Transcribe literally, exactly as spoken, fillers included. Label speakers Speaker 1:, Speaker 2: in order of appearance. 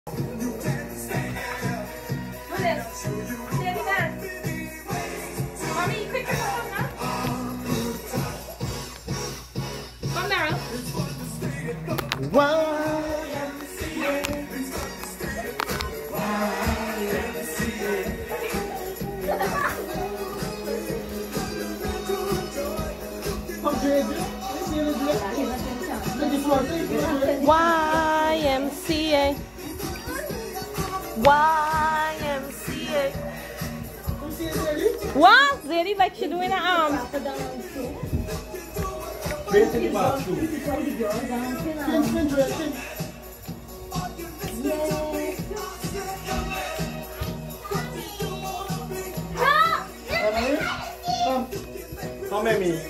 Speaker 1: Y M C A. Y M C A. What? Zeddy, like she doing her arm.
Speaker 2: Come at me.